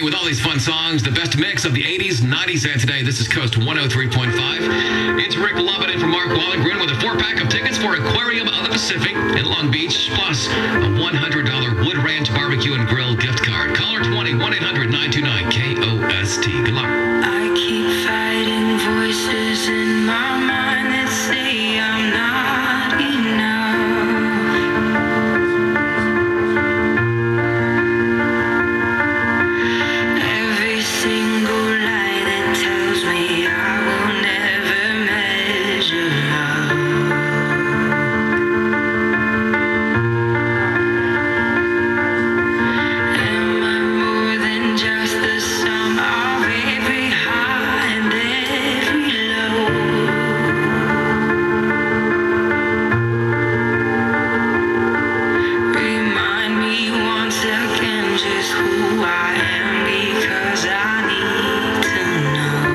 with all these fun songs, the best mix of the 80s, 90s, and today. This is KOST 103.5. It's Rick Lovett in for Mark Wallengruen with a 4-pack of tickets for Aquarium of the Pacific in Long Beach, plus a $100 Wood Ranch Barbecue and Grill gift card. Caller 1-800-929-KOST. Good luck. I keep fighting voices in my mind that say I'm not enough. Every single lie that tells me I will never measure up. Am I more than just the sum of every high and every low? Remind me once again just who I am, because I need to know.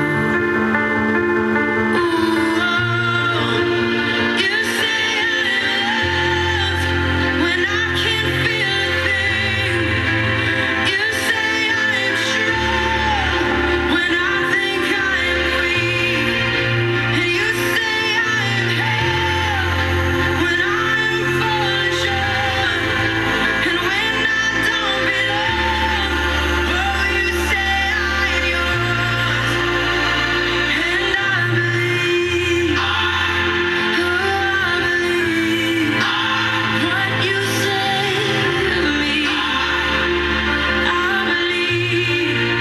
Ooh, you say I'm loved when I can't feel a thing. You say I'm strong when I think I'm weak. And you say I'm held when I'm falling short. And when I don't belong, oh, you say I'm yours. And I believe, oh, I believe what you say to me. I believe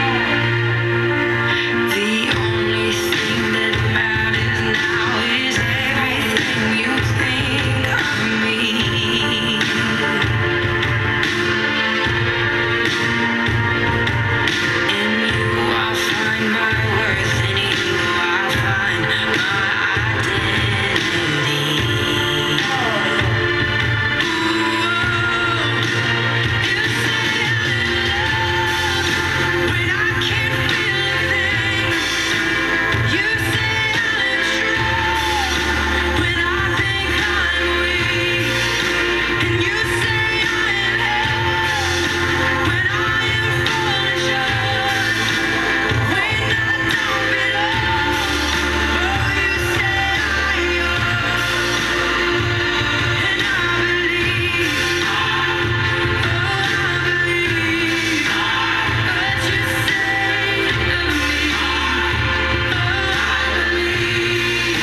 the only thing that matters now is everything you think of me. In you I'll find my worth, in you I'll find my identity. You say I'm loved when I can't feel a thing. You say I'm strong when I think I'm weak. And you say I'm held when I am falling short. When I don't belong, oh, you say I'm yours. And I believe, oh, I believe what you say to me. Oh, I believe.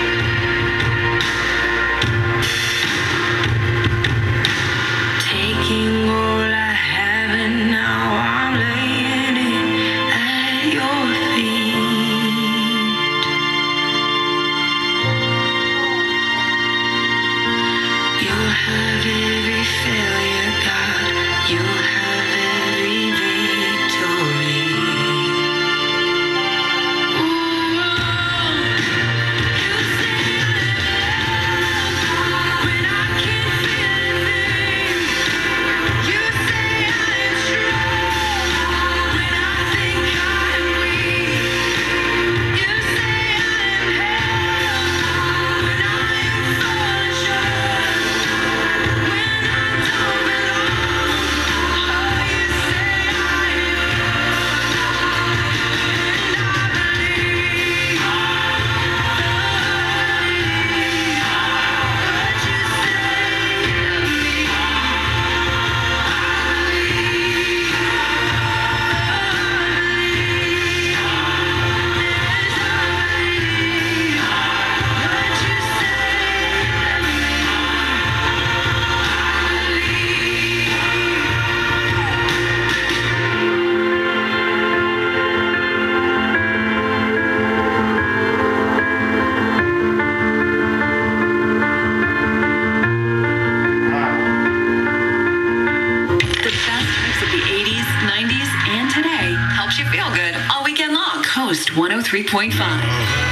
Taking all I have and now I'm laying it at your feet. You'll have every failure, God. You'll have every victory. Ooh, you say I'm loved when I can't feel a thing. You say I'm strong when I think I'm weak. You say I'm held when I am falling short. When I don't belong, oh, you say I'm yours. And I believe, oh, what you say to me. The best mix of the 80s, 90s, and today helps you feel good all weekend long. KOST 103.5.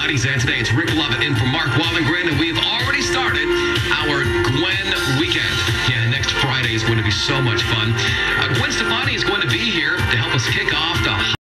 90s and today. It's Rick Lovett in for Mark Wallengren, and we've already started our Gwen weekend. Yeah, next Friday is going to be so much fun. Gwen Stefani is going to be here to help us kick off the